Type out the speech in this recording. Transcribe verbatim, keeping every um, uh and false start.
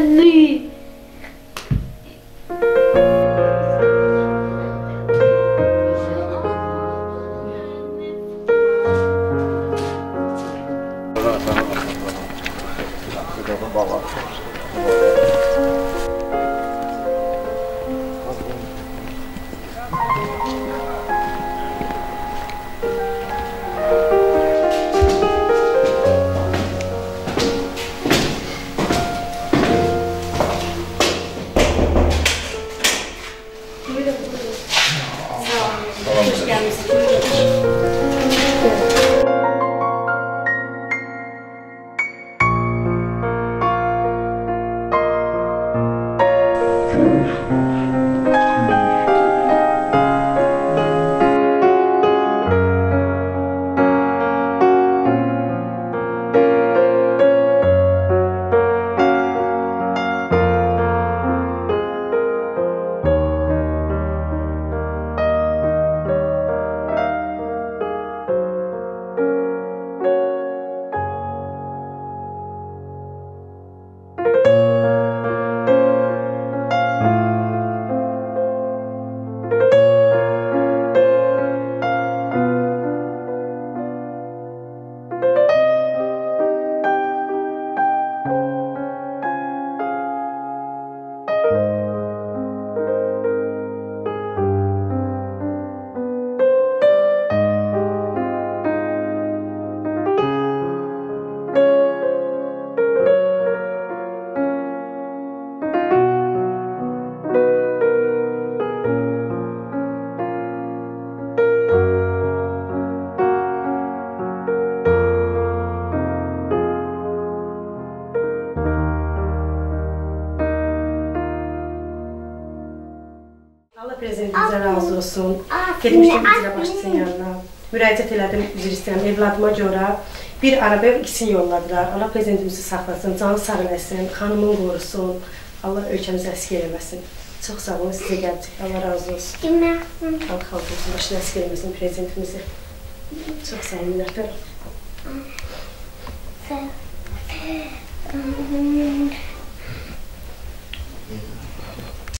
Anne. Prezidentimizə razı olsun. Getmişdim icra başçısının yanına. Müraciət elədim, üzr istəyirəm, evladıma görə bir araba ikisini yolladılar. Allah prezidentimizi saxlasın, canı sağ eləsin, xanımını qorusun. Allah ölkəmizi əskik eləməsin. Çox sağ olun, sizə gələcək. Allah razı olsun. Allah xalq olsun, başına əskik eləməsin prezidentimizi. Çox sağ olun, minnətdarım.